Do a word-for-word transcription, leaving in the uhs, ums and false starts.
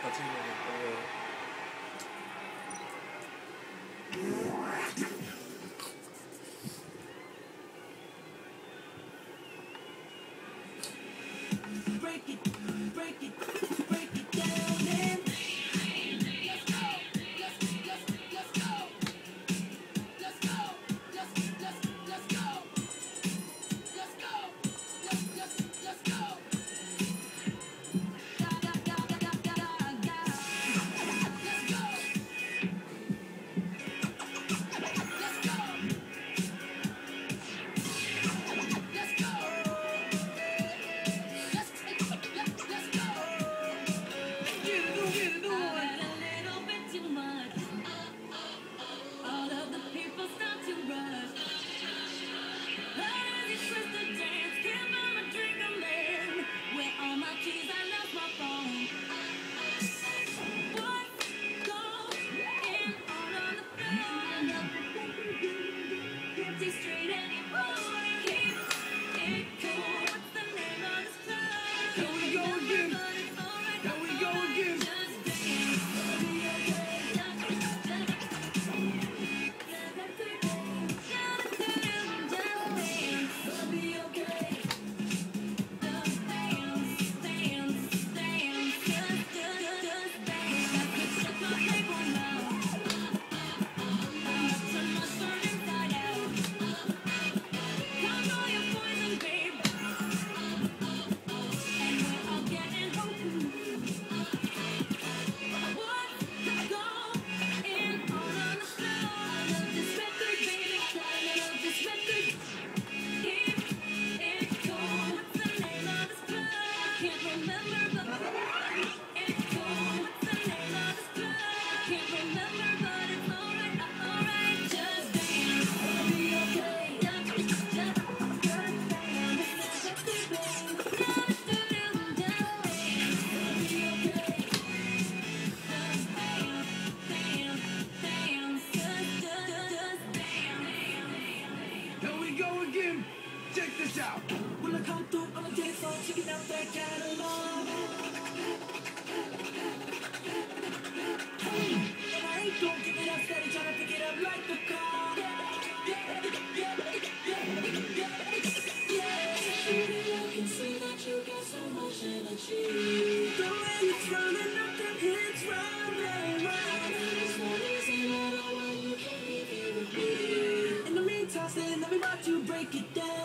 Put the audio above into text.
같이 먹는 Break it, break it, break it down and let's go, let's let's let's go, let's go, let's let's let's go, let's go, let's let's let's go. Ga ga ga ga ga ga ga. Let's go. Let's go. Let's go. Let's let's let's go. Get it on, get it on. I had a little bit too much. All of the people start to rush. Lady Twist to dance, give mama drink a man. Where all my keys, I left my phone. What's going on on the floor? Can't see straight anymore. Keep it cool. What's the name of this club? Here we go again. Here we go again. Just dance. Be okay. Just dance. Be okay. Just dance, dance, dance. Just, just, just dance. I can shut my table now. I'm turn my shirt inside out. Count all your poison, babe. And we're all getting home. What's going on on the floor? I love this record, baby. I love this record. Keep it cool. What's the name of this club? I can't remember, but it's cool. What's the name of this club? I can't remember, but it's alright, alright. Just dance. Be okay. Just, just, just dance. Just do do, just dance. Be okay. Just dance, dance, dance. Just, just, just dance. Here we go again. Check this out. When I come through on the dance floor, checking out that catalog. And I ain't gon' give it up, steady tryna pick it up like the car. Baby, I can see that you got so much energy. The way you're running up them hips, round and round. There's no reason at all why you can't be here with me. In the meantime, stay, let me watch you break it down.